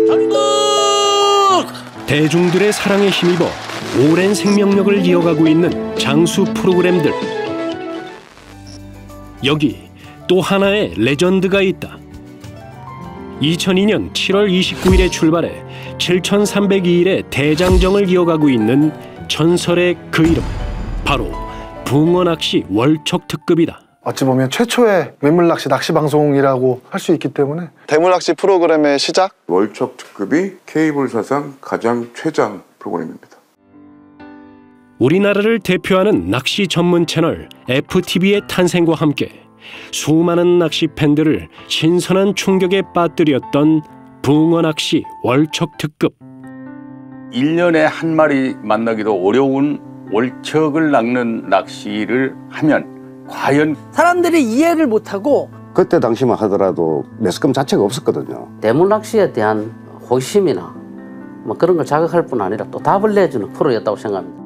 대중들의 사랑에 힘입어 오랜 생명력을 이어가고 있는 장수 프로그램들. 여기 또 하나의 레전드가 있다. 2002년 7월 29일에 출발해 7,302일의 대장정을 이어가고 있는 전설의 그 이름, 바로 붕어낚시 월척특급이다. 어찌 보면 최초의 민물낚시 낚시 방송이라고 할 수 있기 때문에 대물낚시 프로그램의 시작? 월척특급이 케이블 사상 가장 최장 프로그램입니다. 우리나라를 대표하는 낚시 전문 채널 FTV의 탄생과 함께 수많은 낚시 팬들을 신선한 충격에 빠뜨렸던 붕어낚시 월척특급. 1년에 한 마리 만나기도 어려운 월척을 낚는 낚시를 하면 과연 사람들이 이해를 못하고, 그때 당시만 하더라도 매스컴 자체가 없었거든요. 대물낚시에 대한 호기심이나 뭐 그런 걸 자극할 뿐 아니라 또 답을 내주는 프로였다고 생각합니다.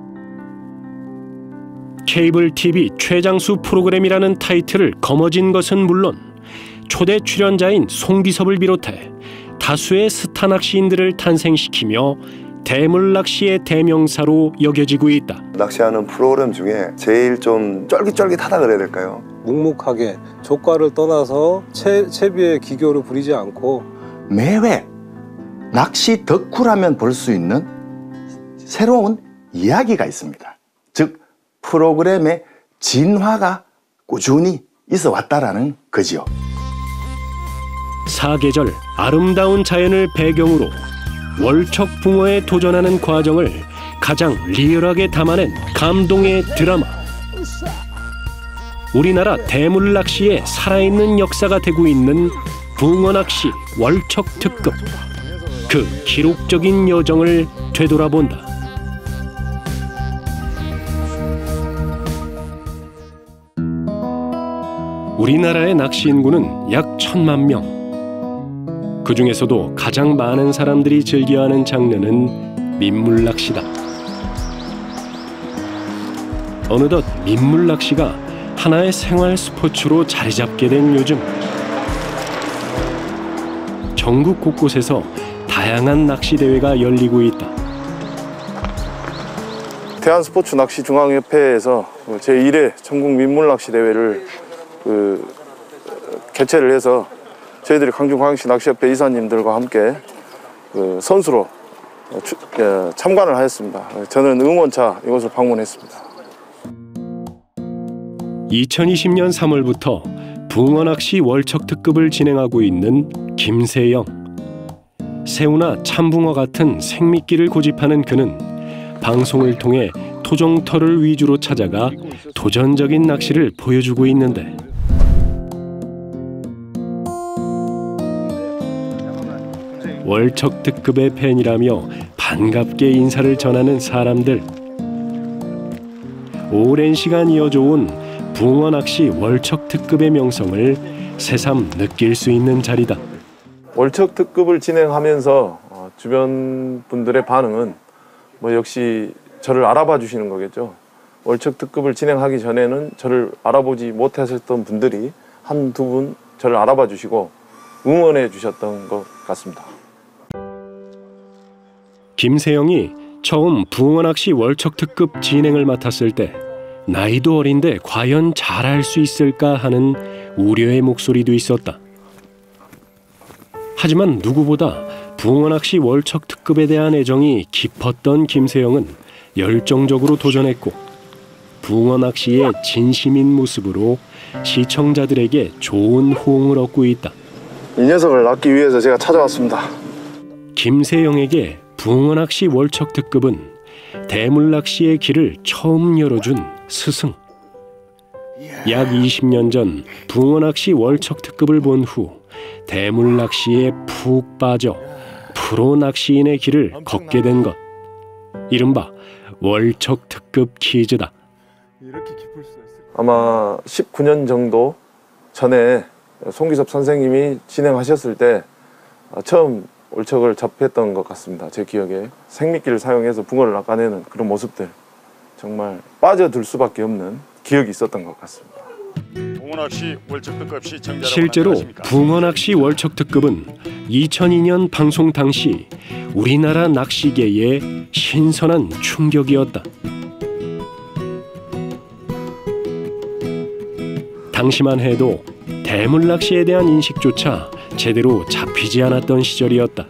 케이블 TV 최장수 프로그램이라는 타이틀을 거머쥔 것은 물론 초대 출연자인 송기섭을 비롯해 다수의 스타 낚시인들을 탄생시키며 대물낚시의 대명사로 여겨지고 있다. 낚시하는 프로그램 중에 제일 좀 쫄깃쫄깃하다 그래야 될까요? 묵묵하게 조과를 떠나서 채비에 기교를 부리지 않고 매회 낚시 덕후라면 볼 수 있는 새로운 이야기가 있습니다. 즉 프로그램의 진화가 꾸준히 있어 왔다라는 거지요. 사계절 아름다운 자연을 배경으로 월척 붕어에 도전하는 과정을 가장 리얼하게 담아낸 감동의 드라마. 우리나라 대물낚시의 살아있는 역사가 되고 있는 붕어낚시 월척특급. 그 기록적인 여정을 되돌아본다. 우리나라의 낚시 인구는 약 1,000만 명. 그 중에서도 가장 많은 사람들이 즐겨하는 장르는 민물낚시다. 어느덧 민물낚시가 하나의 생활 스포츠로 자리 잡게 된 요즘, 전국 곳곳에서 다양한 낚시 대회가 열리고 있다. 대한스포츠낚시중앙협회에서 제1회 전국 민물낚시 대회를 개최를 해서 저희들이 강준광역시 낚시협회 이사님들과 함께 선수로 참관을 하였습니다. 저는 응원차 이곳을 방문했습니다. 2020년 3월부터 붕어낚시 월척특급을 진행하고 있는 김세영. 새우나 참붕어 같은 생미끼를 고집하는 그는 방송을 통해 토종터를 위주로 찾아가 도전적인 낚시를 보여주고 있는데, 월척특급의 팬이라며 반갑게 인사를 전하는 사람들. 오랜 시간 이어져온 붕어낚시 월척특급의 명성을 새삼 느낄 수 있는 자리다. 월척특급을 진행하면서 주변 분들의 반응은 역시 저를 알아봐 주시는 거겠죠. 월척특급을 진행하기 전에는 저를 알아보지 못하셨던 분들이 한두 분 저를 알아봐 주시고 응원해 주셨던 것 같습니다. 김세영이 처음 붕어낚시 월척특급 진행을 맡았을 때 나이도 어린데 과연 잘할 수 있을까 하는 우려의 목소리도 있었다. 하지만 누구보다 붕어낚시 월척특급에 대한 애정이 깊었던 김세영은 열정적으로 도전했고 붕어낚시의 진심인 모습으로 시청자들에게 좋은 호응을 얻고 있다. 이 녀석을 낚기 위해서 제가 찾아왔습니다. 김세영에게 붕어낚시 월척특급은 대물낚시의 길을 처음 열어준 스승. 약 20년 전 붕어낚시 월척특급을 본 후 대물낚시에 푹 빠져 프로 낚시인의 길을 걷게 된 것. 이른바 월척특급 키즈다. 아마 19년 정도 전에 송기섭 선생님이 진행하셨을 때 처음 월척을 접했던 것 같습니다. 제 기억에 생미끼를 사용해서 붕어를 낚아내는 그런 모습들, 정말 빠져들 수밖에 없는 기억이 있었던 것 같습니다. 실제로 붕어낚시 월척특급은 2002년 방송 당시 우리나라 낚시계에 신선한 충격이었다. 당시만 해도 대물 낚시에 대한 인식조차 제대로 잡히지 않았던 시절이었다.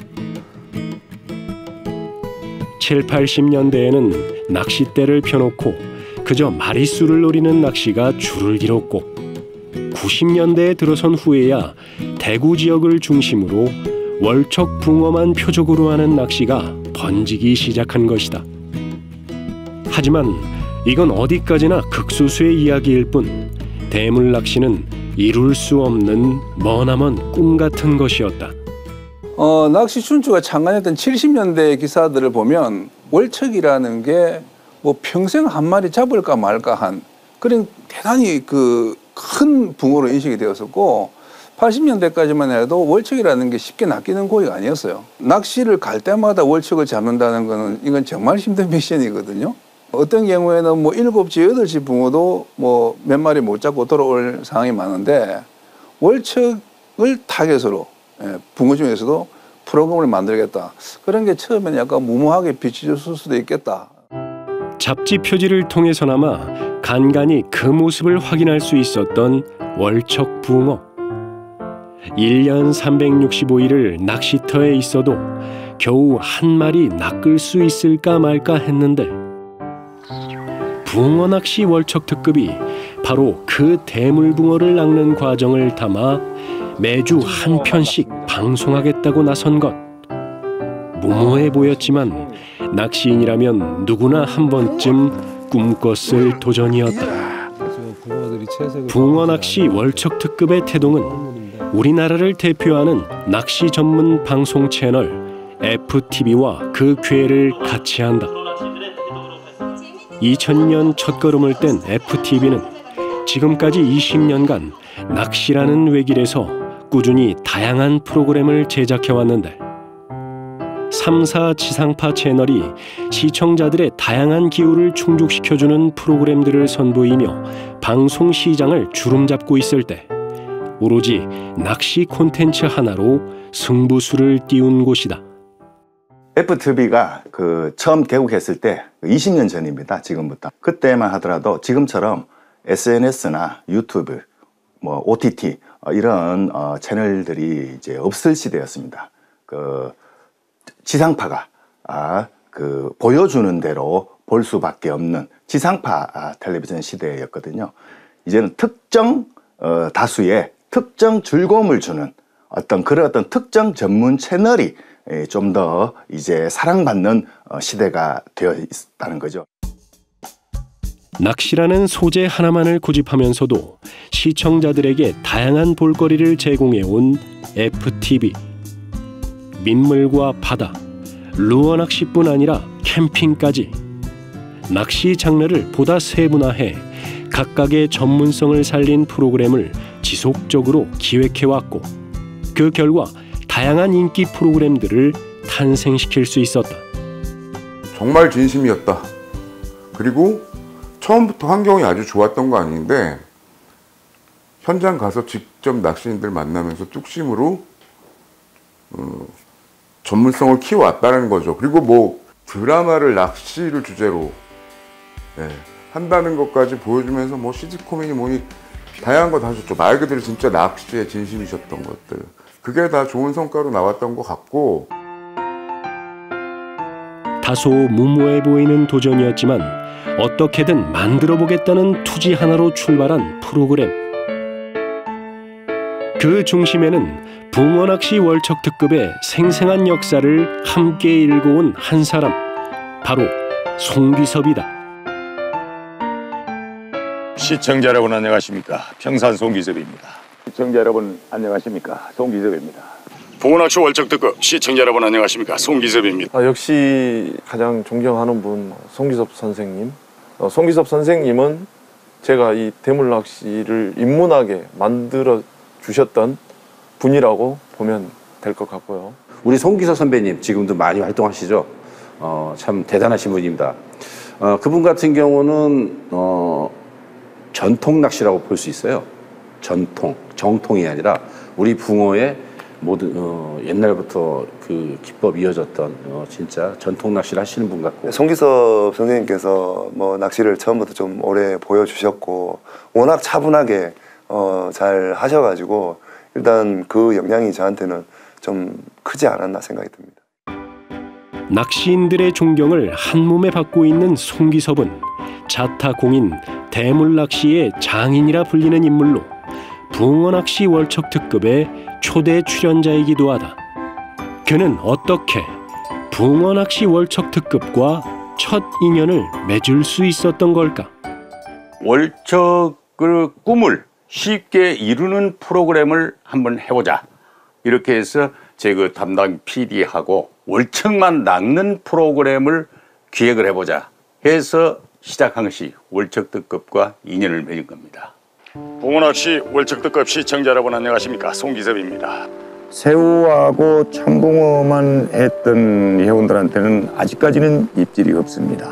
7, 80년대에는 낚싯대를 펴놓고 그저 마리수를 노리는 낚시가 줄을 길었고 90년대에 들어선 후에야 대구 지역을 중심으로 월척 붕어만 표적으로 하는 낚시가 번지기 시작한 것이다. 하지만 이건 어디까지나 극소수의 이야기일 뿐 대물 낚시는 이룰 수 없는 머나먼 꿈 같은 것이었다. 낚시 춘추가 창간했던 70년대 기사들을 보면 월척이라는 게 뭐 평생 한 마리 잡을까 말까 한 그런 대단히 그 큰 붕어로 인식이 되었었고 80년대까지만 해도 월척이라는 게 쉽게 낚이는 고기가 아니었어요. 낚시를 갈 때마다 월척을 잡는다는 거는 이건 정말 힘든 미션이거든요. 어떤 경우에는 뭐 7시, 8시 붕어도 뭐 몇 마리 못 잡고 돌아올 상황이 많은데 월척을 타겟으로 붕어 중에서도 프로그램을 만들겠다. 그런 게 처음에는 약간 무모하게 비춰졌을 수도 있겠다. 잡지 표지를 통해서나마 간간히 그 모습을 확인할 수 있었던 월척 붕어. 1년 365일을 낚시터에 있어도 겨우 한 마리 낚을 수 있을까 말까 했는데 붕어 낚시 월척 특급이 바로 그 대물붕어를 낚는 과정을 담아 매주 한 편씩 방송하겠다고 나선 것. 무모해 보였지만 낚시인이라면 누구나 한 번쯤 꿈꿨을 도전이었다. 붕어 낚시 월척 특급의 태동은 우리나라를 대표하는 낚시 전문 방송 채널 FTV와 그 궤를 같이 한다. 2000년 첫걸음을 뗀 FTV는 지금까지 20년간 낚시라는 외길에서 꾸준히 다양한 프로그램을 제작해왔는데 3사 지상파 채널이 시청자들의 다양한 기호를 충족시켜주는 프로그램들을 선보이며 방송 시장을 주름잡고 있을 때 오로지 낚시 콘텐츠 하나로 승부수를 띄운 곳이다. FTV가 처음 개국했을 때 20년 전입니다. 지금부터. 그때만 하더라도 지금처럼 SNS나 유튜브, 뭐 OTT 이런 채널들이 이제 없을 시대였습니다. 지상파가 보여주는 대로 볼 수밖에 없는 지상파 텔레비전 시대였거든요. 이제는 특정 다수의 특정 즐거움을 주는 어떤 특정 전문 채널이 좀 더 이제 사랑받는 시대가 되어 있다는 거죠. 낚시라는 소재 하나만을 고집하면서도 시청자들에게 다양한 볼거리를 제공해온 FTV. 민물과 바다, 루어 낚시뿐 아니라 캠핑까지 낚시 장르를 보다 세분화해 각각의 전문성을 살린 프로그램을 지속적으로 기획해왔고 그 결과 다양한 인기 프로그램들을 탄생시킬 수 있었다. 정말 진심이었다. 그리고 처음부터 환경이 아주 좋았던 거 아닌데 현장 가서 직접 낚시인들 만나면서 뚝심으로 전문성을 키워왔다는 거죠. 그리고 뭐 드라마를 낚시를 주제로 한다는 것까지 보여주면서 뭐 시트콤이니 뭐니 다양한 거 다 줬죠. 말 그대로 진짜 낚시에 진심이셨던 것들. 그게 다 좋은 성과로 나왔던 것 같고 다소 무모해 보이는 도전이었지만 어떻게든 만들어보겠다는 투지 하나로 출발한 프로그램. 그 중심에는 붕어낚시 월척 특급의 생생한 역사를 함께 읽어온 한 사람, 바로 송기섭이다. 시청자 여러분 안녕하십니까? 평산 송기섭입니다. 시청자 여러분 안녕하십니까? 송기섭입니다. 붕어낚시 월척 특급 시청자 여러분 안녕하십니까? 송기섭입니다. 역시 가장 존경하는 분 송기섭 선생님. 송기섭 선생님은 제가 이 대물낚시를 입문하게 만들어 주셨던 분이라고 보면 될 것 같고요. 우리 송기섭 선배님 지금도 많이 활동하시죠. 참 대단하신 분입니다. 그분 같은 경우는 전통 낚시라고 볼 수 있어요. 정통이 아니라 우리 붕어의 모든 옛날부터 그 기법 이어졌던 진짜 전통 낚시를 하시는 분 같고. 송기섭 선생님께서 뭐 낚시를 처음부터 좀 오래 보여주셨고 워낙 차분하게 잘 하셔가지고 일단 그 영향이 저한테는 좀 크지 않았나 생각이 듭니다. 낚시인들의 존경을 한몸에 받고 있는 송기섭은 자타공인 대물낚시의 장인이라 불리는 인물로 붕어낚시 월척 특급의 초대 출연자이기도 하다. 그는 어떻게 붕어낚시 월척 특급과 첫 인연을 맺을 수 있었던 걸까? 월척을 꿈을 쉽게 이루는 프로그램을 한번 해보자. 이렇게 해서 제 그 담당 PD하고 월척만 낚는 프로그램을 기획을 해보자 해서 시작한 것이 월척 특급과 인연을 맺은 겁니다. 붕어낚시 월척 특급 시청자 여러분 안녕하십니까? 송기섭입니다. 새우하고 참붕어만 했던 회원들한테는 아직까지는 입질이 없습니다.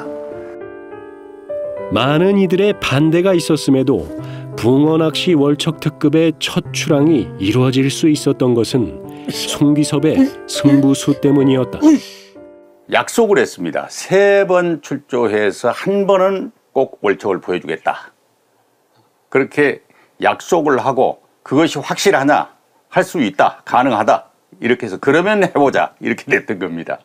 많은 이들의 반대가 있었음에도 붕어낚시 월척 특급의 첫 출항이 이루어질 수 있었던 것은 송기섭의 승부수 때문이었다. 약속을 했습니다. 3번 출조해서 한 번은 꼭 월척을 보여주겠다. 그렇게 약속을 하고 그것이 확실하냐, 할 수 있다, 가능하다 이렇게 해서 그러면 해보자 이렇게 됐던 겁니다.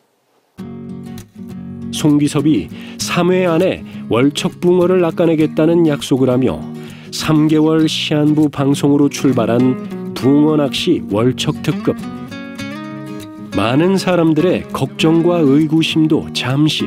송기섭이 3회 안에 월척 붕어를 낚아내겠다는 약속을 하며 3개월 시한부 방송으로 출발한 붕어낚시 월척 특급. 많은 사람들의 걱정과 의구심도 잠시.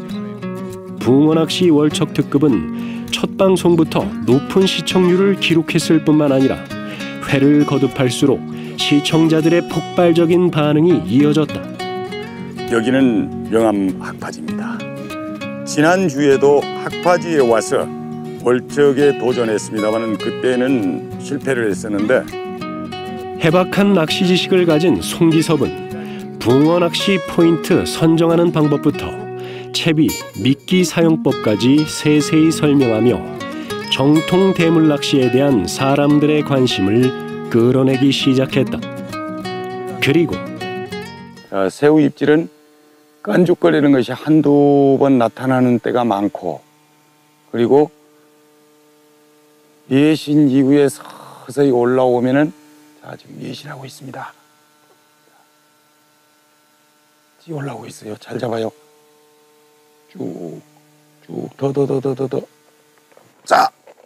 붕어낚시 월척 특급은 첫 방송부터 높은 시청률을 기록했을 뿐만 아니라 회를 거듭할수록 시청자들의 폭발적인 반응이 이어졌다. 여기는 명암 학파지입니다. 지난주에도 학파지에 와서 월척에 도전했습니다만 그때는 실패를 했었는데 해박한 낚시 지식을 가진 송기섭은 붕어 낚시 포인트 선정하는 방법부터 채비, 미끼 사용법까지 세세히 설명하며 정통 대물 낚시에 대한 사람들의 관심을 끌어내기 시작했다. 그리고 새우 입질은 깐죽거리는 것이 한두 번 나타나는 때가 많고 그리고 예신 이후에 서서히 올라오면은 자 지금 예신하고 있습니다. 지금 올라오고 있어요. 잘 잡아요. 쭉 더. 자.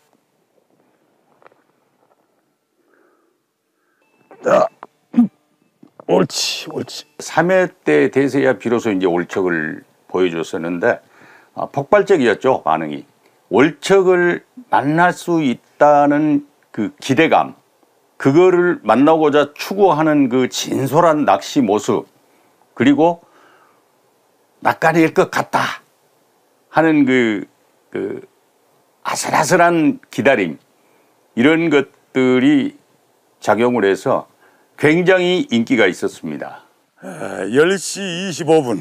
자. 옳지. 3회 때 돼서야 비로소 이제 월척을 보여줬었는데 폭발적이었죠, 반응이. 월척을 만날 수 있다는 그 기대감, 그거를 만나고자 추구하는 그 진솔한 낚시 모습, 그리고 낚아낼 것 같다 하는 그 아슬아슬한 기다림, 이런 것들이 작용을 해서 굉장히 인기가 있었습니다. 10시 25분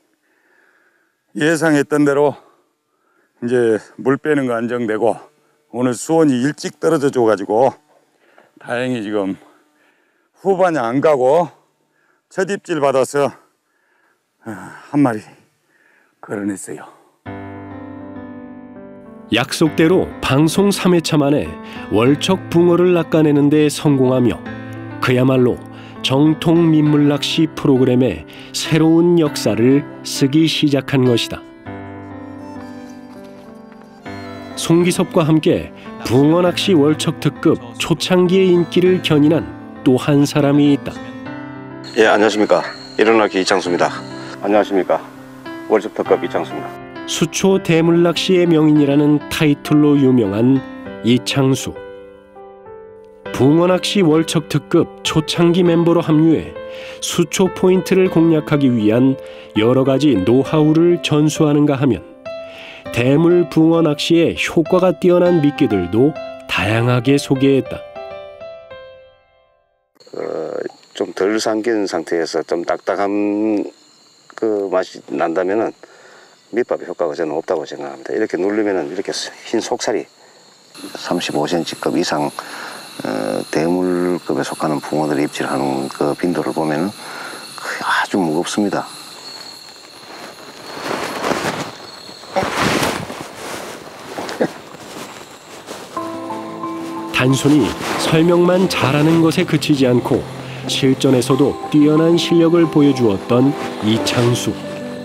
예상했던 대로 이제 물 빼는 거 안정되고 오늘 수온이 일찍 떨어져 줘가지고 다행히 지금 후반에 안 가고 첫 입질 받아서 한 마리 걸어냈어요. 약속대로 방송 3회차 만에 월척 붕어를 낚아내는 데 성공하며 그야말로 정통 민물낚시 프로그램의 새로운 역사를 쓰기 시작한 것이다. 송기섭과 함께 붕어낚시 월척 특급 초창기의 인기를 견인한 또 한 사람이 있다. 예, 안녕하십니까. 일어나기 이창수입니다. 안녕하십니까. 월척 특급 이창수입니다. 수초 대물낚시의 명인이라는 타이틀로 유명한 이창수. 붕어낚시 월척 특급 초창기 멤버로 합류해 수초 포인트를 공략하기 위한 여러 가지 노하우를 전수하는가 하면 대물 붕어 낚시의 효과가 뛰어난 미끼들도 다양하게 소개했다. 좀 덜 삼긴 상태에서 좀 딱딱한 그 맛이 난다면은 밑밥의 효과가 저는 없다고 생각합니다. 이렇게 누르면은 이렇게 흰 속살이 35cm급 이상 대물급에 속하는 붕어들이 입질하는 그 빈도를 보면 아주 무겁습니다. 단순히 설명만 잘하는 것에 그치지 않고 실전에서도 뛰어난 실력을 보여주었던 이창수.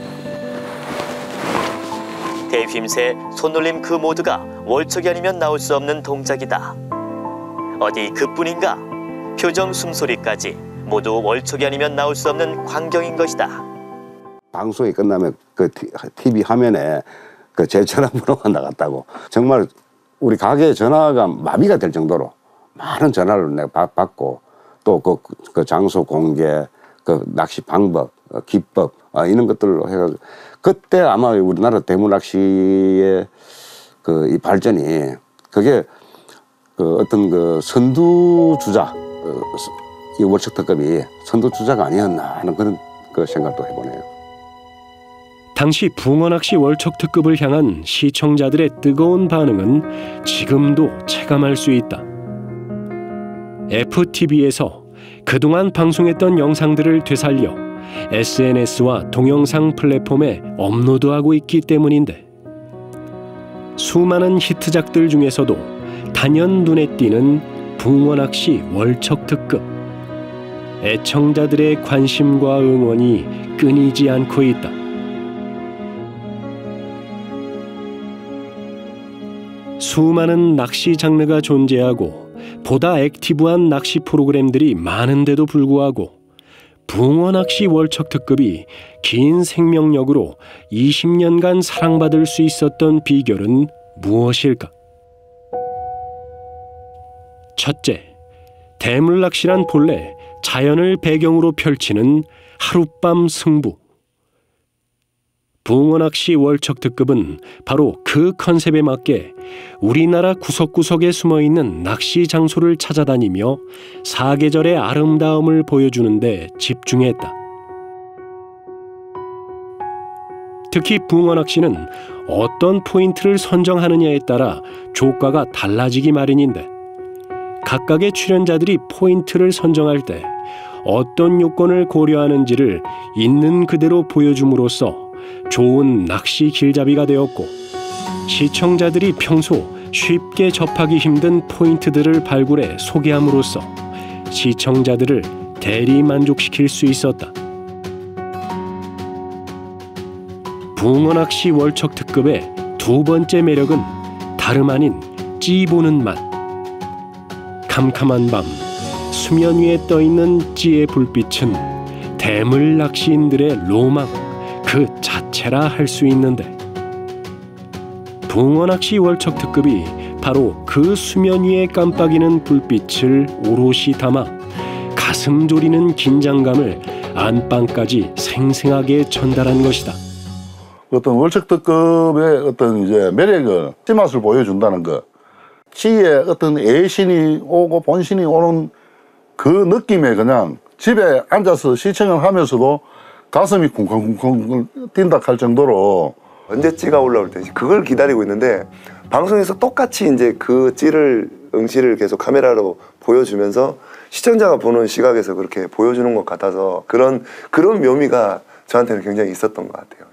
대휘임새, 손놀림 그 모두가 월척이 아니면 나올 수 없는 동작이다. 어디 그뿐인가? 표정, 숨소리까지 모두 월척이 아니면 나올 수 없는 광경인 것이다. 방송이 끝나면 그 TV 화면에 그 제 전화번호가 나갔다고. 정말 우리 가게 전화가 마비가 될 정도로 많은 전화를 내가 받고 또 그 장소 공개, 그 낚시 방법, 기법 이런 것들로 해가지고 그때 아마 우리나라 대물 낚시의 그 이 발전이 그게 그 어떤 그 선두주자 이 월척 특급이 선두주자가 아니었나 하는 그런 그 생각도 해보네요. 당시 붕어낚시 월척 특급을 향한 시청자들의 뜨거운 반응은 지금도 체감할 수 있다. FTV에서 그동안 방송했던 영상들을 되살려 SNS와 동영상 플랫폼에 업로드하고 있기 때문인데 수많은 히트작들 중에서도 단연 눈에 띄는 붕어낚시 월척 특급. 애청자들의 관심과 응원이 끊이지 않고 있다. 수많은 낚시 장르가 존재하고 보다 액티브한 낚시 프로그램들이 많은데도 불구하고 붕어낚시 월척 특급이 긴 생명력으로 20년간 사랑받을 수 있었던 비결은 무엇일까? 첫째, 대물낚시란 본래 자연을 배경으로 펼치는 하룻밤 승부. 붕어낚시 월척 특급은 바로 그 컨셉에 맞게 우리나라 구석구석에 숨어있는 낚시 장소를 찾아다니며 사계절의 아름다움을 보여주는 데 집중했다. 특히 붕어낚시는 어떤 포인트를 선정하느냐에 따라 조과가 달라지기 마련인데 각각의 출연자들이 포인트를 선정할 때 어떤 요건을 고려하는지를 있는 그대로 보여줌으로써 좋은 낚시 길잡이가 되었고 시청자들이 평소 쉽게 접하기 힘든 포인트들을 발굴해 소개함으로써 시청자들을 대리 만족시킬 수 있었다. 붕어낚시 월척 특급의 두 번째 매력은 다름 아닌 찌보는 맛. 캄캄한 밤 수면 위에 떠있는 찌의 불빛은 대물 낚시인들의 로망 그 자체라 할 수 있는데 붕어낚시 월척 특급이 바로 그 수면 위에 깜빡이는 불빛을 오롯이 담아 가슴 졸이는 긴장감을 안방까지 생생하게 전달한 것이다. 어떤 월척 특급의 어떤 이제 매력을 찌맛을 보여준다는 것, 찌의 어떤 애신이 오고 본신이 오는 그 느낌에 그냥 집에 앉아서 시청을 하면서도 가슴이 쿵쿵쿵쿵 뛴다 할 정도로 언제 찌가 올라올 때 그걸 기다리고 있는데 방송에서 똑같이 이제 그 찌를 응시를 계속 카메라로 보여주면서 시청자가 보는 시각에서 그렇게 보여주는 것 같아서 그런 묘미가 저한테는 굉장히 있었던 것 같아요.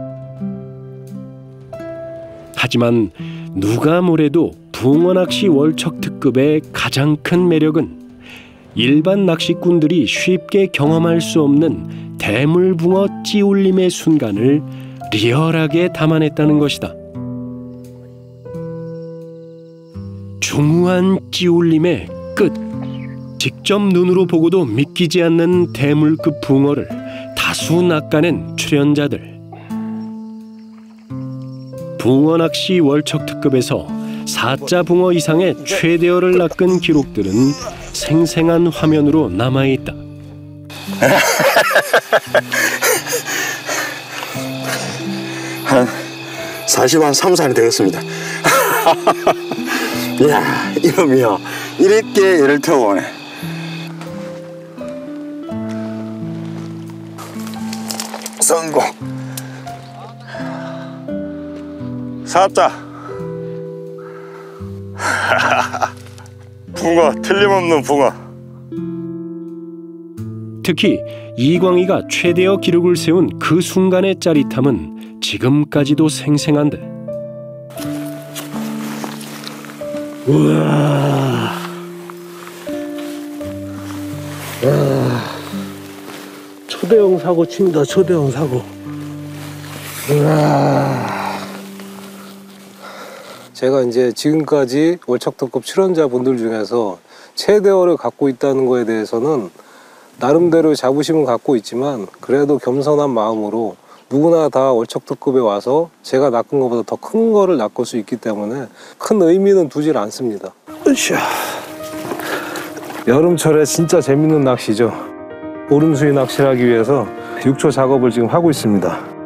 하지만 누가 뭐래도 붕어낚시 월척 특급의 가장 큰 매력은 일반 낚시꾼들이 쉽게 경험할 수 없는 대물붕어 찌울림의 순간을 리얼하게 담아냈다는 것이다. 중후한 찌울림의 끝. 직접 눈으로 보고도 믿기지 않는 대물급 붕어를 다수 낚아낸 출연자들. 붕어낚시 월척 특급에서 4자 붕어 이상의 최대어를 낚은 기록들은 생생한 화면으로 남아있다. 한 43살이 되었습니다. 이야, 이놈이요. 이렇게 얘를 태우고 오네. 성공. 4자. 붕어, 틀림없는 붕어. 특히 이광희가 최대어 기록을 세운 그 순간의 짜릿함은 지금까지도 생생한데. 우와. 초대형 사고 칩니다. 초대형 사고. 제가 이제 지금까지 월척특급 출연자분들 중에서 최대어를 갖고 있다는 거에 대해서는 나름대로 자부심은 갖고 있지만 그래도 겸손한 마음으로 누구나 다 월척특급에 와서 제가 낚은 것보다 더 큰 거를 낚을 수 있기 때문에 큰 의미는 두질 않습니다. 으쌰. 여름철에 진짜 재밌는 낚시죠. 오름수위 낚시를 하기 위해서 육초 작업을 지금 하고 있습니다.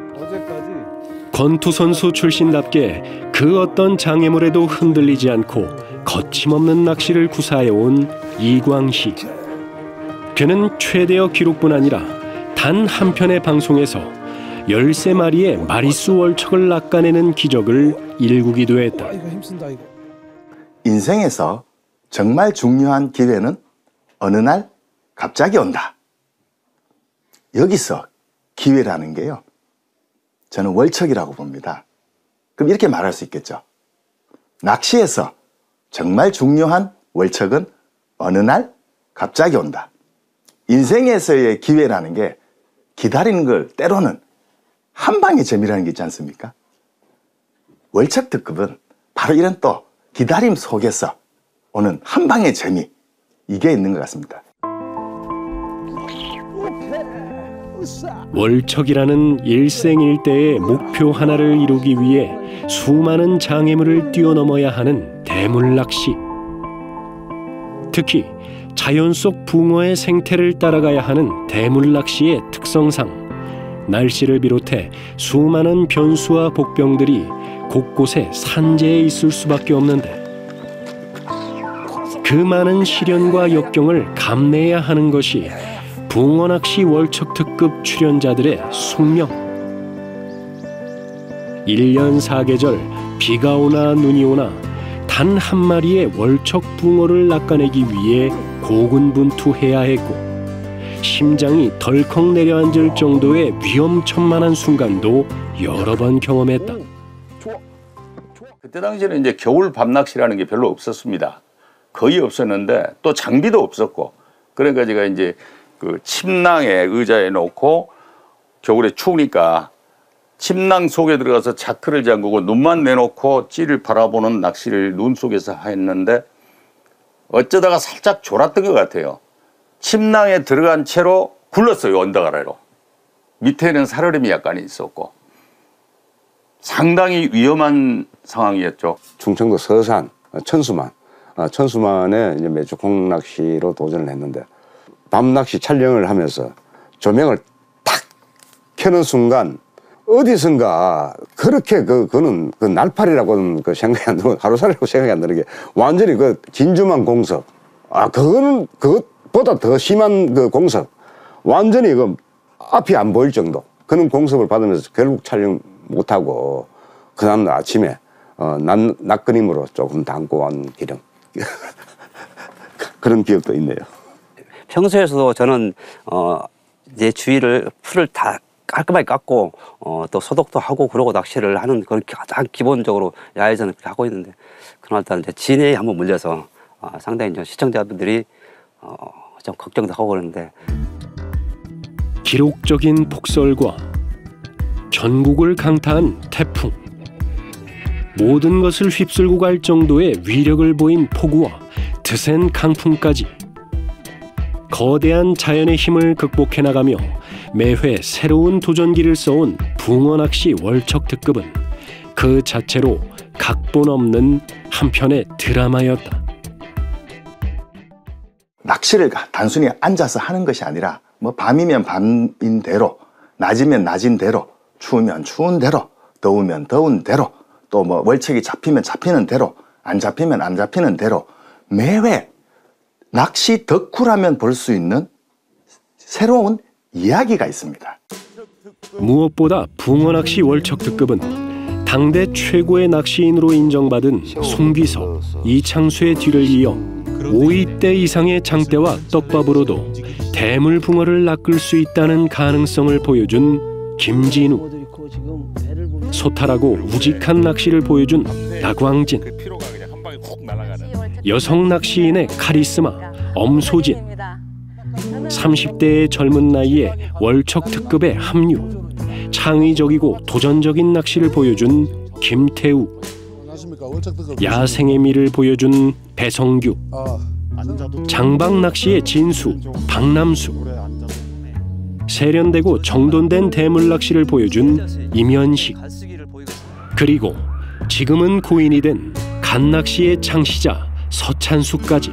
권투 선수 출신답게 그 어떤 장애물에도 흔들리지 않고 거침없는 낚시를 구사해온 이광희. 그는 최대어 기록뿐 아니라 단 한 편의 방송에서 13마리의 마리수 월척을 낚아내는 기적을 일구기도 했다. 인생에서 정말 중요한 기회는 어느 날 갑자기 온다. 여기서 기회라는 게요, 저는 월척이라고 봅니다. 그럼 이렇게 말할 수 있겠죠. 낚시에서 정말 중요한 월척은 어느 날 갑자기 온다. 인생에서의 기회라는 게 기다리는 걸 때로는 한 방의 재미라는 게 있지 않습니까? 월척 특급은 바로 이런 또 기다림 속에서 오는 한 방의 재미, 이게 있는 것 같습니다. 월척이라는 일생일대의 목표 하나를 이루기 위해 수많은 장애물을 뛰어넘어야 하는 대물낚시. 특히 자연 속 붕어의 생태를 따라가야 하는 대물낚시의 특성상 날씨를 비롯해 수많은 변수와 복병들이 곳곳에 산재해 있을 수밖에 없는데, 그 많은 시련과 역경을 감내해야 하는 것이 붕어낚시 월척 특급 출연자들의 숙명. 1년 4계절 비가 오나 눈이 오나 단 한 마리의 월척 붕어를 낚아내기 위해 고군분투해야 했고, 심장이 덜컥 내려앉을 정도의 위험천만한 순간도 여러 번 경험했다. 그때 당시에는 이제 겨울 밤낚시라는 게 별로 없었습니다. 거의 없었는데 또 장비도 없었고, 그러니까 제가 이제 그 침낭에 의자에 놓고 겨울에 추우니까 침낭 속에 들어가서 자크를 잠그고 눈만 내놓고 찌를 바라보는 낚시를 눈 속에서 했는데, 어쩌다가 살짝 졸았던 것 같아요. 침낭에 들어간 채로 굴렀어요. 언덕 아래로. 밑에는 살얼음이 약간 있었고 상당히 위험한 상황이었죠. 충청도 서산 천수만에 이제 매주콩 낚시로 도전을 했는데, 밤낚시 촬영을 하면서 조명을 탁 켜는 순간 어디선가 그렇게 그거는 그 날파리라고는 그 생각이 안 들고 하루살이라고 생각이 안 드는 게 완전히 그 진주만 공석, 그거는 그것보다 더 심한 그 공석, 완전히 그 앞이 안 보일 정도 그런 공석을 받으면서 결국 촬영 못하고 그 다음날 아침에 낯그림으로 조금 담고 온 기름 그런 기억도 있네요. 평소에서도 저는 내 주위를 풀을 다 깔끔하게 깎고 또 소독도 하고 그러고 낚시를 하는 그런 가장 기본적으로 야외에서는 그렇게 하고 있는데, 그날따라 이제 진해에 한번 물려서 상당히 이제 시청자분들이 좀 걱정도 하고 그러는데, 기록적인 폭설과 전국을 강타한 태풍, 모든 것을 휩쓸고 갈 정도의 위력을 보인 폭우와 드센 강풍까지 거대한 자연의 힘을 극복해 나가며 매회 새로운 도전기를 써온 붕어낚시 월척 특급은 그 자체로 각본 없는 한편의 드라마였다. 낚시를 단순히 앉아서 하는 것이 아니라 뭐 밤이면 밤인 대로, 낮이면 낮인 대로, 추우면 추운 대로, 더우면 더운 대로, 또 뭐 월척이 잡히면 잡히는 대로, 안 잡히면 안 잡히는 대로 매회 낚시 덕후라면 볼 수 있는 새로운 이야기가 있습니다. 무엇보다 붕어낚시 월척 특급은 당대 최고의 낚시인으로 인정받은 송귀석, 이창수의 뒤를 이어 5위대 이상의 장대와 떡밥으로도 대물 붕어를 낚을 수 있다는 가능성을 보여준 김진우. 소탈하고 우직한 낚시를 보여준 나광진. 여성 낚시인의 카리스마 엄소진. 30대의 젊은 나이에 월척 특급에 합류. 창의적이고 도전적인 낚시를 보여준 김태우. 야생의 미를 보여준 배성규. 장박 낚시의 진수 박남수. 세련되고 정돈된 대물 낚시를 보여준 임현식. 그리고 지금은 고인이 된 갓낚시의 창시자 서찬수까지.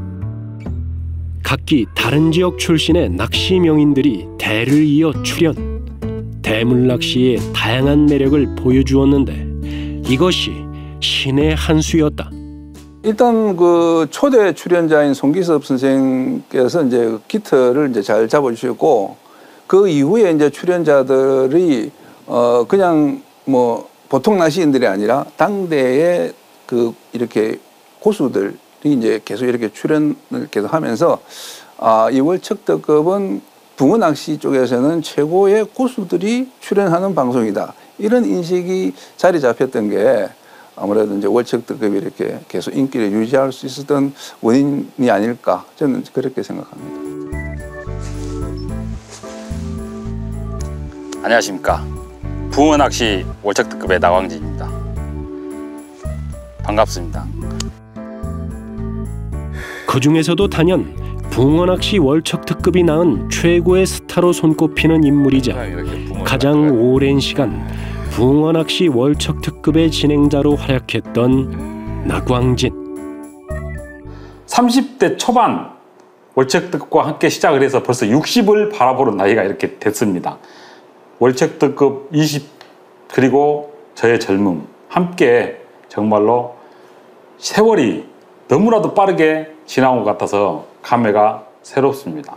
각기 다른 지역 출신의 낚시 명인들이 대를 이어 출연. 대물 낚시의 다양한 매력을 보여주었는데 이것이 신의 한 수였다. 일단 그 초대 출연자인 송기섭 선생께서 이제 기틀을 이제 잘 잡아주셨고, 그 이후에 이제 출연자들이 그냥 뭐 보통 낚시인들이 아니라 당대의 그 이렇게 고수들이 이제 계속 이렇게 출연을 계속 하면서 이 월척특급은 붕어 낚시 쪽에서는 최고의 고수들이 출연하는 방송이다, 이런 인식이 자리 잡혔던 게 아무래도 이제 월척특급이 이렇게 계속 인기를 유지할 수 있었던 원인이 아닐까, 저는 그렇게 생각합니다. 안녕하십니까. 붕어 낚시 월척특급의 나광진입니다. 반갑습니다. 그 중에서도 단연 붕어 낚시 월척 특급이 낳은 최고의 스타로 손꼽히는 인물이자 가장 오랜 시간 붕어 낚시 월척 특급의 진행자로 활약했던 나광진. 30대 초반 월척특급과 함께 시작을 해서 벌써 60을 바라보는 나이가 이렇게 됐습니다. 월척특급 20 그리고 저의 젊음 함께 정말로 세월이 너무나도 빠르게 지나온 것 같아서 감회가 새롭습니다.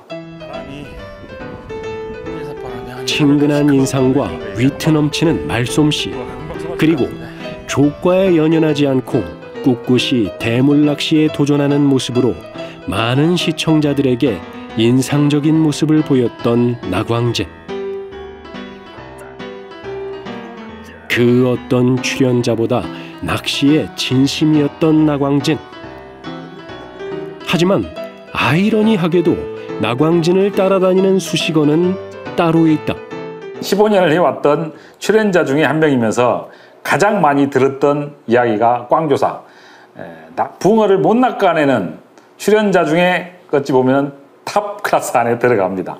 친근한 인상과 위트 넘치는 말솜씨, 그리고 족과에 연연하지 않고 꿋꿋이 대물 낚시에 도전하는 모습으로 많은 시청자들에게 인상적인 모습을 보였던 나광진. 그 어떤 출연자보다 낚시에 진심이었던 나광진. 하지만 아이러니하게도 나광진을 따라다니는 수식어는 따로 있다. 15년을 해왔던 출연자 중에 한 명이면서 가장 많이 들었던 이야기가 꽝조사. 붕어를 못 낚아내는 출연자 중에 어찌 보면 탑 클래스 안에 들어갑니다.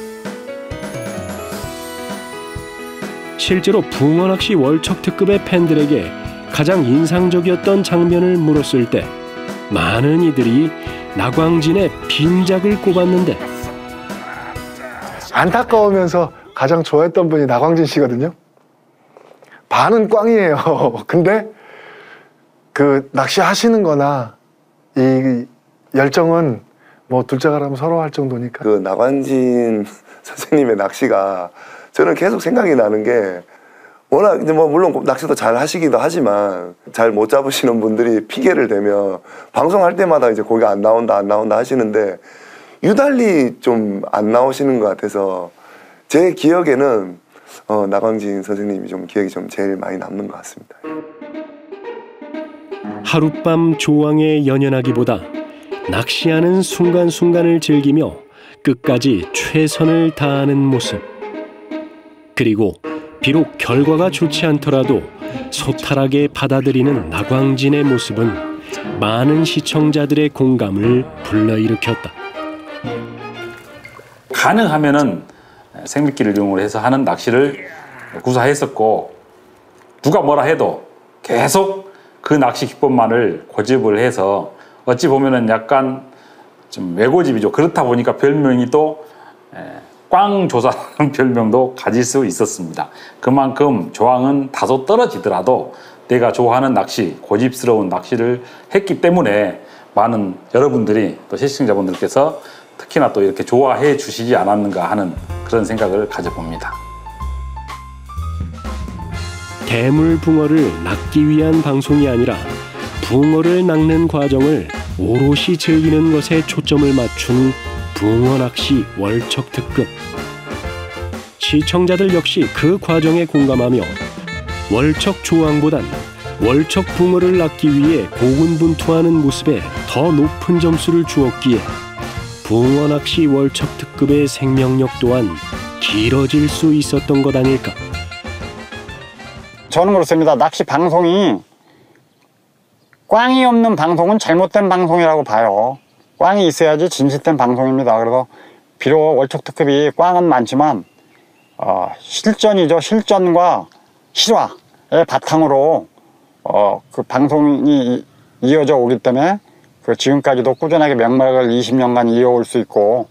실제로 붕어 낚시 월척 특급의 팬들에게 가장 인상적이었던 장면을 물었을 때 많은 이들이 나광진의 빈작을 꼽았는데, 안타까우면서 가장 좋아했던 분이 나광진 씨거든요. 반은 꽝이에요. 근데 그 낚시 하시는 거나 이 열정은 뭐 둘째가라면 서로 할 정도니까. 그 나광진 선생님의 낚시가 저는 계속 생각이 나는 게, 워낙 이제 뭐 물론 낚시도 잘 하시기도 하지만 잘 못 잡으시는 분들이 핑계를 대면 방송할 때마다 이제 고기가 안 나온다 하시는데 유달리 좀 안 나오시는 것 같아서 제 기억에는 나광진 선생님이 좀 기억이 좀 제일 많이 남는 것 같습니다. 하룻밤 조항에 연연하기보다 낚시하는 순간순간을 즐기며 끝까지 최선을 다하는 모습. 그리고 비록 결과가 좋지 않더라도 소탈하게 받아들이는 나광진의 모습은 많은 시청자들의 공감을 불러일으켰다. 가능하면은 생미끼를 이용해서 하는 낚시를 구사했었고, 누가 뭐라 해도 계속 그 낚시 기법만을 고집을 해서 어찌 보면은 약간 좀 외고집이죠. 그렇다 보니까 별명이 또 꽝조사라는 별명도 가질 수 있었습니다. 그만큼 조항은 다소 떨어지더라도 내가 좋아하는 낚시, 고집스러운 낚시를 했기 때문에 많은 여러분들이 또 시청자분들께서 특히나 또 이렇게 좋아해 주시지 않았는가 하는 그런 생각을 가져봅니다. 대물 붕어를 낚기 위한 방송이 아니라 붕어를 낚는 과정을 오롯이 즐기는 것에 초점을 맞춘 붕어 낚시 월척 특급. 시청자들 역시 그 과정에 공감하며 월척 조항보단 월척 붕어를 낚기 위해 고군분투하는 모습에 더 높은 점수를 주었기에 붕어 낚시 월척 특급의 생명력 또한 길어질 수 있었던 것 아닐까. 저는 그렇습니다. 낚시 방송이 꽝이 없는 방송은 잘못된 방송이라고 봐요. 꽝이 있어야지 진실된 방송입니다. 그래서 비록 월척 특급이 꽝은 많지만 실전이죠. 실전과 실화의 바탕으로 그 방송이 이어져 오기 때문에 그 지금까지도 꾸준하게 맥락을 20년간 이어올 수 있고.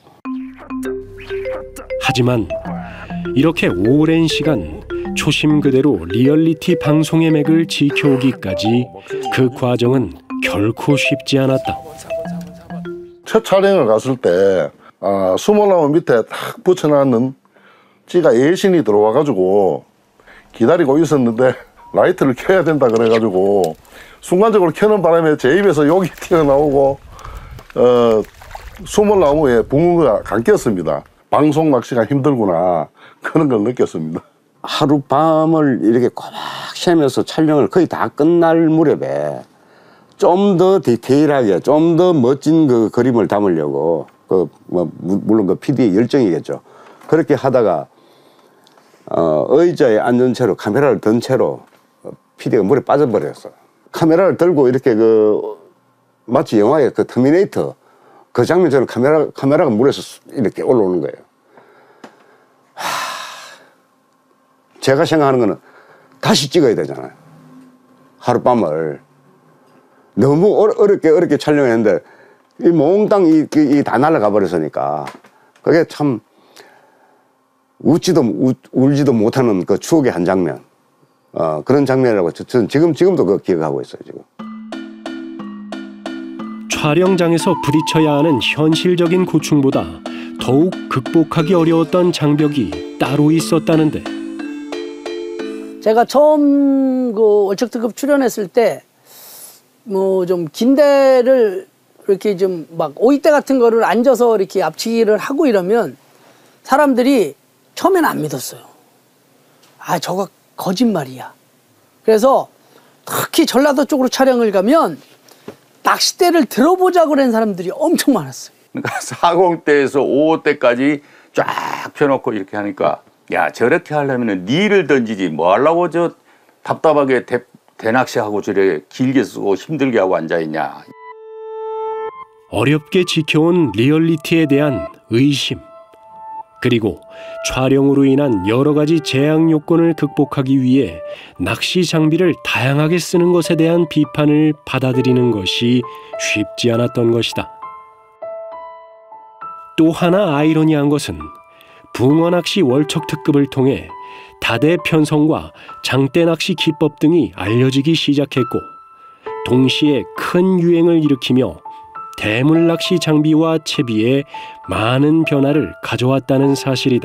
하지만 이렇게 오랜 시간 초심 그대로 리얼리티 방송의 맥을 지켜오기까지 그 과정은 결코 쉽지 않았다. 첫 촬영을 갔을 때 수몰나무 밑에 딱 붙여놨는 찌가 예신이 들어와가지고 기다리고 있었는데 라이트를 켜야 된다 그래가지고 순간적으로 켜는 바람에 제 입에서 욕이 튀어나오고 수몰나무에 붕어가 감겼습니다. 방송 낚시가 힘들구나 그런 걸 느꼈습니다. 하룻밤을 이렇게 꼬박 쉬면서 촬영을 거의 다 끝날 무렵에 좀 더 디테일하게 좀 더 멋진 그 그림을 담으려고 물론 그 PD의 열정이겠죠. 그렇게 하다가 의자에 앉은 채로 카메라를 든 채로 PD가 물에 빠져버렸어요. 카메라를 들고 이렇게 마치 영화의 그 터미네이터 그 장면처럼 카메라가 물에서 이렇게 올라오는 거예요. 제가 생각하는 거는 다시 찍어야 되잖아요. 하룻밤을 너무 어렵게 촬영했는데 이 몽땅 다 날아가 버렸으니까 그게 참 울지도 못하는 그 추억의 한 장면. 그런 장면이라고 저는 지금도 그거 기억하고 있어요. 지금. 촬영장에서 부딪혀야 하는 현실적인 고충보다 더욱 극복하기 어려웠던 장벽이 따로 있었다는데. 제가 처음 그 월척 특급 출연했을 때 뭐 좀 긴대를 이렇게 좀 막 오이대 같은 거를 앉아서 이렇게 앞치기를 하고 이러면 사람들이 처음에는 안 믿었어요. 저거 거짓말이야. 그래서 특히 전라도 쪽으로 촬영을 가면 낚싯대를 들어보자고 그런 사람들이 엄청 많았어요. 그러니까 40대에서 55대까지 쫙 펴놓고 이렇게 하니까 야 저렇게 하려면 릴을 던지지 뭐 하려고 저 답답하게 대낚시하고 저래 길게 쓰고 힘들게 하고 앉아있냐. 어렵게 지켜온 리얼리티에 대한 의심, 그리고 촬영으로 인한 여러 가지 제약 요건을 극복하기 위해 낚시 장비를 다양하게 쓰는 것에 대한 비판을 받아들이는 것이 쉽지 않았던 것이다. 또 하나 아이러니한 것은 붕어 낚시 월척 특급을 통해 다대 편성과 장대 낚시 기법 등이 알려지기 시작했고 동시에 큰 유행을 일으키며 대물 낚시 장비와 채비에 많은 변화를 가져왔다는 사실이다.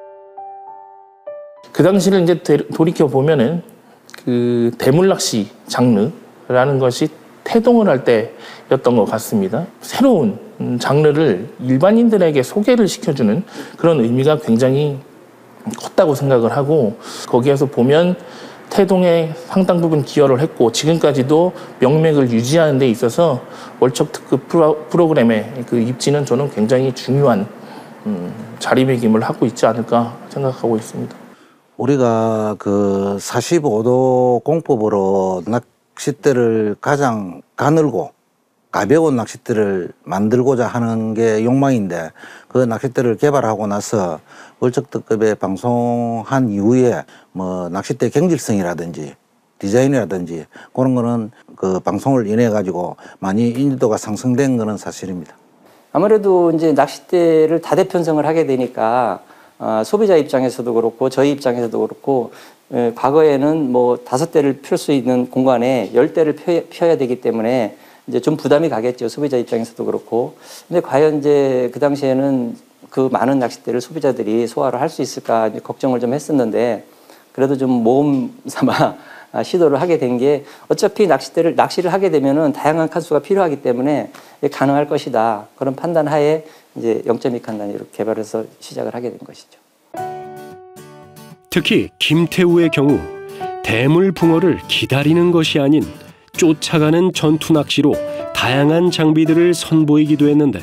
그 당시를 이제 돌이켜 보면은 그 대물 낚시 장르라는 것이 태동을 할 때였던 것 같습니다. 새로운 장르를 일반인들에게 소개를 시켜주는 그런 의미가 굉장히 컸다고 생각을 하고 거기에서 보면 태동에 상당 부분 기여를 했고 지금까지도 명맥을 유지하는 데 있어서 월척 특급 프로그램의 그 입지는 저는 굉장히 중요한 자리매김을 하고 있지 않을까 생각하고 있습니다. 우리가 그 45도 공법으로 낚싯대를 가장 가늘고 가벼운 낚싯대를 만들고자 하는 게 욕망인데 그 낚싯대를 개발하고 나서 월척 특급에 방송한 이후에 뭐 낚싯대 경질성이라든지 디자인이라든지 그런 거는 그 방송을 인해 가지고 많이 인지도가 상승된 거는 사실입니다. 아무래도 이제 낚싯대를 다대 편성을 하게 되니까 소비자 입장에서도 그렇고 저희 입장에서도 그렇고 과거에는 뭐 5대를 펼 수 있는 공간에 10대를 펴야 되기 때문에 이제 좀 부담이 가겠죠. 소비자 입장에서도 그렇고. 근데 과연 이제 그 당시에는 그 많은 낚싯대를 소비자들이 소화를 할 수 있을까 걱정을 좀 했었는데 그래도 좀 모험 삼아 시도를 하게 된 게 어차피 낚시를 하게 되면은 다양한 칸수가 필요하기 때문에 가능할 것이다. 그런 판단하에 이제 0.2 칸 단위로 개발해서 시작을 하게 된 것이죠. 특히 김태우의 경우 대물 붕어를 기다리는 것이 아닌 쫓아가는 전투 낚시로 다양한 장비들을 선보이기도 했는데,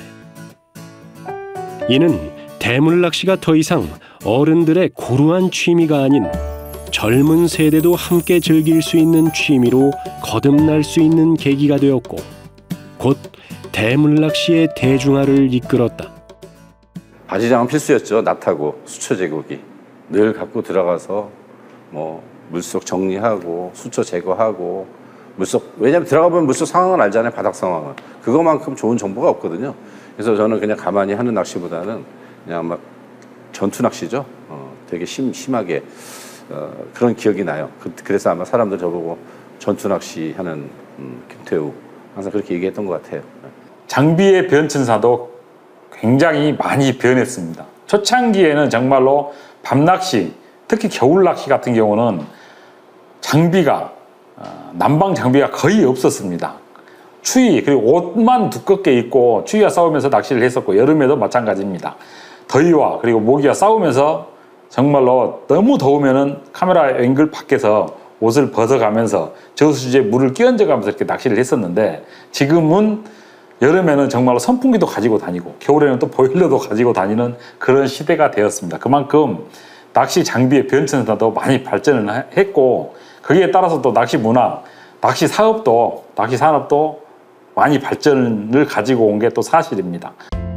이는 대물 낚시가 더 이상 어른들의 고루한 취미가 아닌 젊은 세대도 함께 즐길 수 있는 취미로 거듭날 수 있는 계기가 되었고, 곧 대물 낚시의 대중화를 이끌었다. 바지장은 필수였죠. 낫하고 수초 제거기 늘 갖고 들어가서 뭐 물속 정리하고 수초 제거하고 물속, 왜냐면 들어가 보면 물속 상황을 알잖아요. 바닥 상황을. 그거만큼 좋은 정보가 없거든요. 그래서 저는 그냥 가만히 하는 낚시보다는 그냥 막 전투 낚시죠. 되게 심하게 그런 기억이 나요. 그래서 아마 사람들 저보고 전투 낚시 하는 김태우 항상 그렇게 얘기했던 것 같아요. 장비의 변천사도 굉장히 많이 변했습니다. 초창기에는 정말로 밤낚시, 특히 겨울낚시 같은 경우는 장비가 난방 장비가 거의 없었습니다. 추위, 그리고 옷만 두껍게 입고 추위와 싸우면서 낚시를 했었고, 여름에도 마찬가지입니다. 더위와 그리고 모기와 싸우면서 정말로 너무 더우면은 카메라 앵글 밖에서 옷을 벗어가면서 저수지에 물을 끼얹어가면서 이렇게 낚시를 했었는데, 지금은 여름에는 정말로 선풍기도 가지고 다니고 겨울에는 또 보일러도 가지고 다니는 그런 시대가 되었습니다. 그만큼 낚시 장비의 변천사도 많이 발전을 했고, 거기에 따라서 또 낚시 문화, 낚시 산업도 많이 발전을 가지고 온 게 또 사실입니다.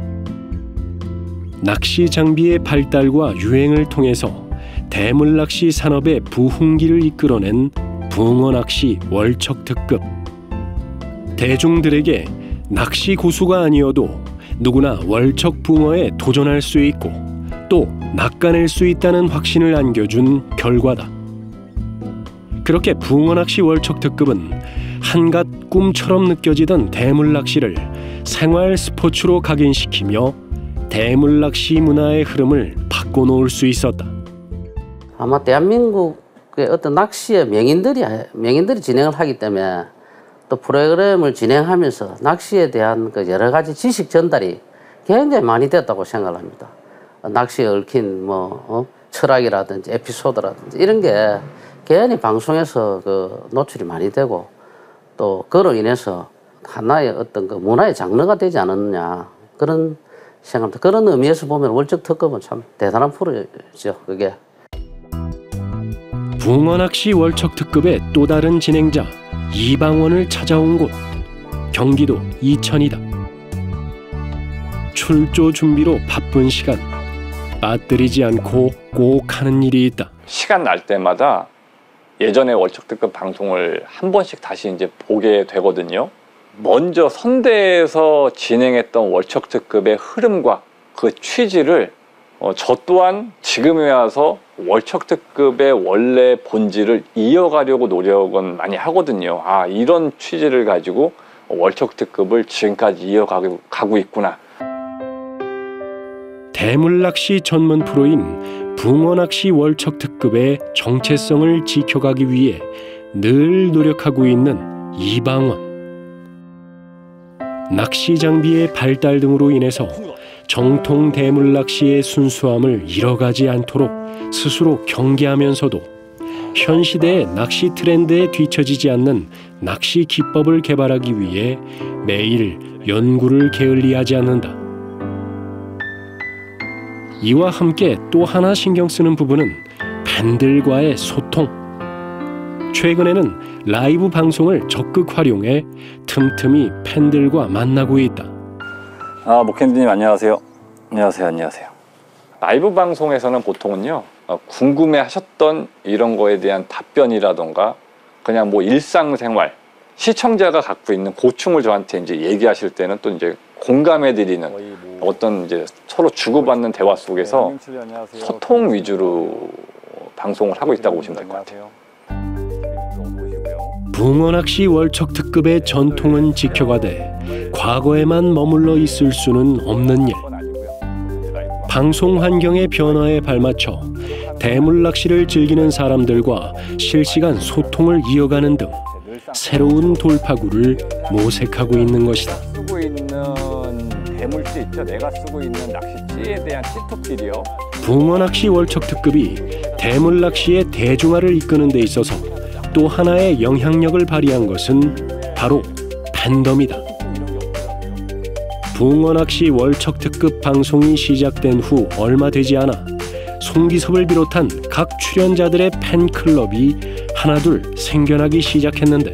낚시 장비의 발달과 유행을 통해서 대물 낚시 산업의 부흥기를 이끌어낸 붕어 낚시 월척 특급. 대중들에게 낚시 고수가 아니어도 누구나 월척 붕어에 도전할 수 있고 또 낚아낼 수 있다는 확신을 안겨준 결과다. 그렇게 붕어 낚시 월척 특급은 한갓 꿈처럼 느껴지던 대물 낚시를 생활 스포츠로 각인시키며 대물 낚시 문화의 흐름을 바꿔놓을 수 있었다. 아마 대한민국의 어떤 낚시의 명인들이 진행을 하기 때문에 또 프로그램을 진행하면서 낚시에 대한 그 여러 가지 지식 전달이 굉장히 많이 됐다고 생각합니다. 낚시에 얽힌 철학이라든지 에피소드라든지 이런 게 괜히 방송에서 그 노출이 많이 되고 또 그로 인해서 하나의 어떤 그 문화의 장르가 되지 않았느냐 그런 생각합니다. 그런 의미에서 보면 월척 특급은 참 대단한 프로죠. 그게. 붕어 낚시 월척 특급의 또 다른 진행자 이방원을 찾아온 곳 경기도 이천이다. 출조 준비로 바쁜 시간 빠뜨리지 않고 꼭 하는 일이 있다. 시간 날 때마다 예전에 월척 특급 방송을 한 번씩 다시 이제 보게 되거든요. 먼저 선대에서 진행했던 월척 특급의 흐름과 그 취지를 저 또한 지금에 와서 월척 특급의 원래 본질을 이어가려고 노력은 많이 하거든요. 아, 이런 취지를 가지고 월척 특급을 지금까지 이어가고 있구나. 대물낚시 전문 프로인 붕어낚시 월척 특급의 정체성을 지켜가기 위해 늘 노력하고 있는 이방원. 낚시 장비의 발달 등으로 인해서 정통 대물낚시의 순수함을 잃어가지 않도록 스스로 경계하면서도 현 시대의 낚시 트렌드에 뒤처지지 않는 낚시 기법을 개발하기 위해 매일 연구를 게을리하지 않는다. 이와 함께 또 하나 신경 쓰는 부분은 팬들과의 소통. 최근에는 라이브 방송을 적극 활용해 틈틈이 팬들과 만나고 있다. 목캔디님 안녕하세요. 안녕하세요. 라이브 방송에서는 보통은요 궁금해하셨던 이런 거에 대한 답변이라던가 그냥 뭐 일상생활 시청자가 갖고 있는 고충을 저한테 이제 얘기하실 때는 또 이제 공감해드리는 어떤 이제 서로 주고받는 대화 속에서 소통 위주로 방송을 하고 있다고 보시면 될 것 같아요. 붕어낚시 월척 특급의 전통은 지켜가되 과거에만 머물러 있을 수는 없는 일. 방송 환경의 변화에 발맞춰 대물 낚시를 즐기는 사람들과 실시간 소통을 이어가는 등 새로운 돌파구를 모색하고 있는 것이다. 쓰고 있는 대물찌 있죠. 내가 쓰고 있는 낚시찌에 대한 팁톱들이요. 붕어 낚시 월척 특급이 대물 낚시의 대중화를 이끄는 데 있어서 또 하나의 영향력을 발휘한 것은 바로 팬덤이다. 붕어 낚시 월척 특급 방송이 시작된 후 얼마 되지 않아 송기섭을 비롯한 각 출연자들의 팬클럽이 하나둘 생겨나기 시작했는데,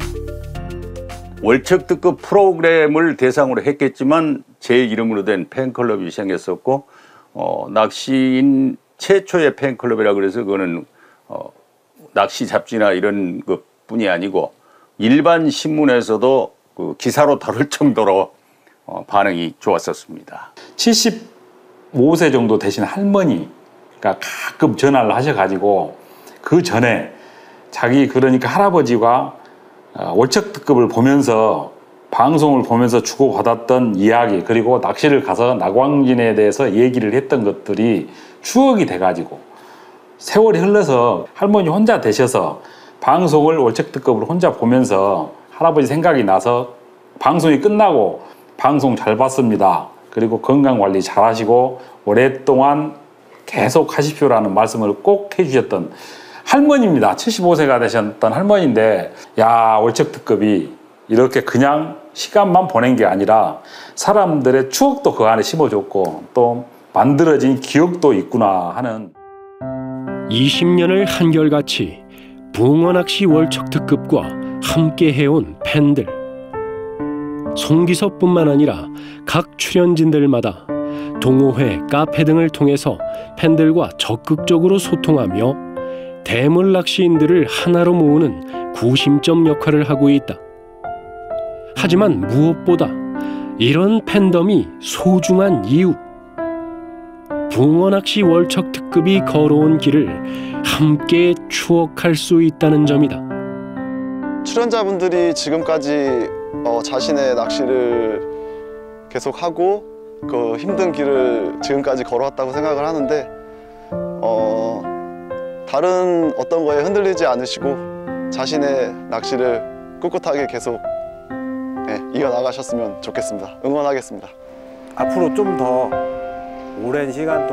월척 특급 프로그램을 대상으로 했겠지만 제 이름으로 된 팬클럽이 생겼었고, 낚시인 최초의 팬클럽이라 그래서 그거는 낚시 잡지나 이런 것뿐이 아니고 일반 신문에서도 그 기사로 다룰 정도로 반응이 좋았었습니다. 75세 정도 되신 할머니가 가끔 전화를 하셔가지고 그 전에 자기 그러니까 할아버지가 월척 특급을 보면서 방송을 보면서 주고받았던 이야기, 그리고 낚시를 가서 나광진에 대해서 얘기를 했던 것들이 추억이 돼가지고 세월이 흘러서 할머니 혼자 되셔서 방송을 월척 특급으로 혼자 보면서 할아버지 생각이 나서 방송이 끝나고 방송 잘 봤습니다. 그리고 건강관리 잘 하시고 오랫동안 계속 하십시오라는 말씀을 꼭 해주셨던 할머니입니다. 75세가 되셨던 할머니인데, 야, 월척 특급이 이렇게 그냥 시간만 보낸 게 아니라 사람들의 추억도 그 안에 심어줬고 또 만들어진 기억도 있구나 하는. 20년을 한결같이 붕어 낚시 월척 특급과 함께 해온 팬들. 송기섭뿐만 아니라 각 출연진들마다 동호회, 카페 등을 통해서 팬들과 적극적으로 소통하며 대물 낚시인들을 하나로 모으는 구심점 역할을 하고 있다. 하지만 무엇보다 이런 팬덤이 소중한 이유, 붕어 낚시 월척 특급이 걸어온 길을 함께 추억할 수 있다는 점이다. 출연자분들이 지금까지 자신의 낚시를 계속하고 그 힘든 길을 지금까지 걸어왔다고 생각을 하는데, 다른 어떤 거에 흔들리지 않으시고 자신의 낚시를 꿋꿋하게 계속 이어나가셨으면 좋겠습니다. 응원하겠습니다. 앞으로 좀 더 오랜 시간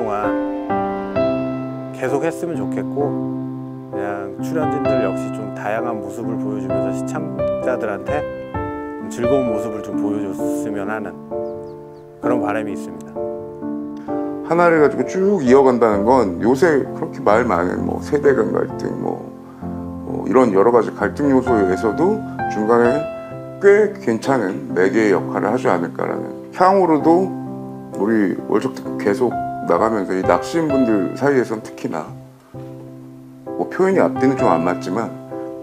동안 계속 했으면 좋겠고, 그냥 출연진들 역시 좀 다양한 모습을 보여주면서 시청자들한테 즐거운 모습을 좀 보여줬으면 하는 그런 바람이 있습니다. 하나를 가지고 쭉 이어간다는 건 요새 그렇게 말 많은 뭐 세대 간 갈등, 이런 여러 가지 갈등 요소에서도 중간에 꽤 괜찮은 매개의 역할을 하지 않을까라는. 향후로도 우리 월척 특급 계속 나가면서 이 낚시인분들 사이에선 특히나 뭐 표현이 앞뒤는 좀 안 맞지만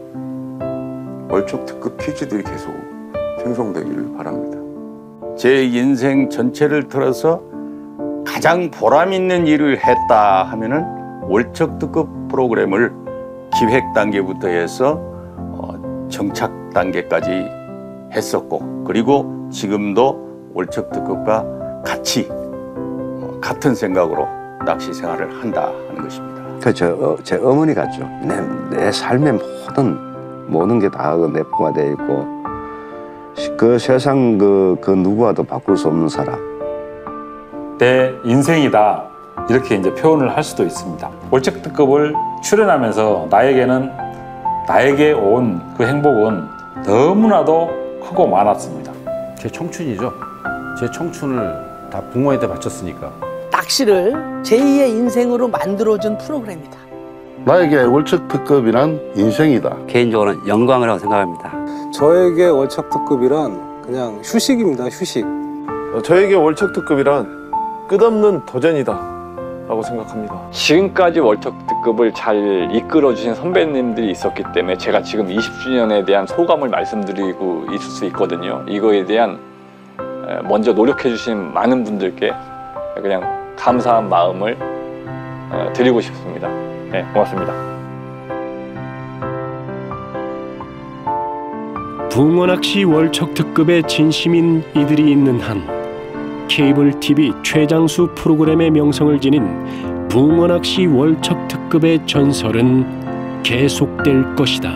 월척 특급 퀴즈들이 계속 생성되기를 바랍니다. 제 인생 전체를 틀어서 가장 보람 있는 일을 했다 하면은 월척 특급 프로그램을 기획 단계부터 해서 정착 단계까지 했었고, 그리고 지금도 월척 특급과 같이 같은 생각으로 낚시 생활을 한다 하는 것입니다. 제 어머니 같죠. 내 삶의 모든 게 다 내 부가 되어 있고, 그 세상 그 누구와도 바꿀 수 없는 사람. 내 인생이다, 이렇게 이제 표현을 할 수도 있습니다. 월척 특급을 출연하면서 나에게 온 그 행복은 너무나도 크고 많았습니다. 제 청춘이죠. 제 청춘을 다 붕어에다 바쳤으니까. 낚시를 제2의 인생으로 만들어준 프로그램이다. 나에게 월척 특급이란 인생이다. 개인적으로는 영광이라고 생각합니다. 저에게 월척 특급이란 그냥 휴식입니다. 휴식. 저에게 월척 특급이란 끝없는 도전이다 라고 생각합니다. 지금까지 월척 특급을 잘 이끌어주신 선배님들이 있었기 때문에 제가 지금 20주년에 대한 소감을 말씀드리고 있을 수 있거든요. 이거에 대한 먼저 노력해주신 많은 분들께 그냥 감사한 마음을 드리고 싶습니다. 네, 고맙습니다. 붕어 낚시 월척 특급의 진심인 이들이 있는 한 케이블 TV 최장수 프로그램의 명성을 지닌 붕어낚시 월척 특급의 전설은 계속될 것이다.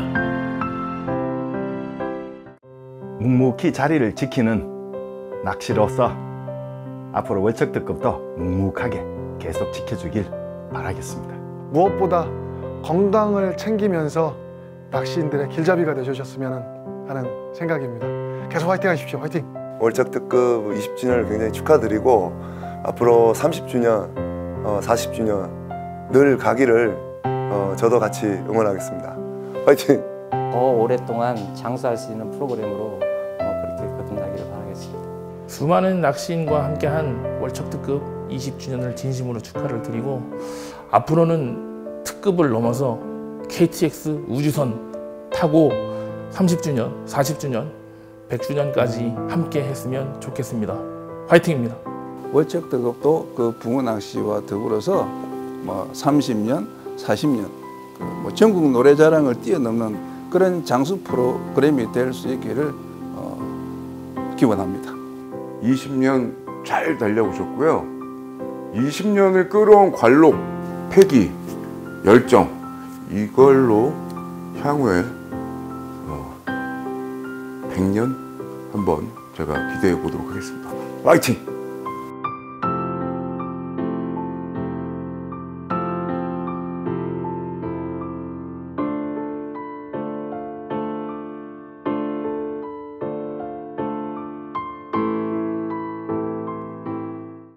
묵묵히 자리를 지키는 낚시로서 앞으로 월척 특급도 묵묵하게 계속 지켜주길 바라겠습니다. 무엇보다 건강을 챙기면서 낚시인들의 길잡이가 되주셨으면 하는 생각입니다. 계속 화이팅 하십시오. 화이팅! 월척 특급 20주년을 굉장히 축하드리고 앞으로 30주년, 40주년 늘 가기를 저도 같이 응원하겠습니다. 화이팅! 더 오랫동안 장수할 수 있는 프로그램으로 그렇게 거듭나기를 바라겠습니다. 수많은 낚시인과 함께한 월척 특급 20주년을 진심으로 축하를 드리고 앞으로는 특급을 넘어서 KTX 우주선 타고 30주년, 40주년, 100주년까지 함께 했으면 좋겠습니다. 화이팅입니다. 월척 특급도 그 붕어 낚시와 더불어서 30년, 40년 전국 노래자랑을 뛰어넘는 그런 장수 프로그램이 될 수 있기를 기원합니다. 20년 잘 달려오셨고요. 20년을 끌어온 관록, 패기, 열정 이걸로 향후에 100년 한번 제가 기대해 보도록 하겠습니다. 화이팅!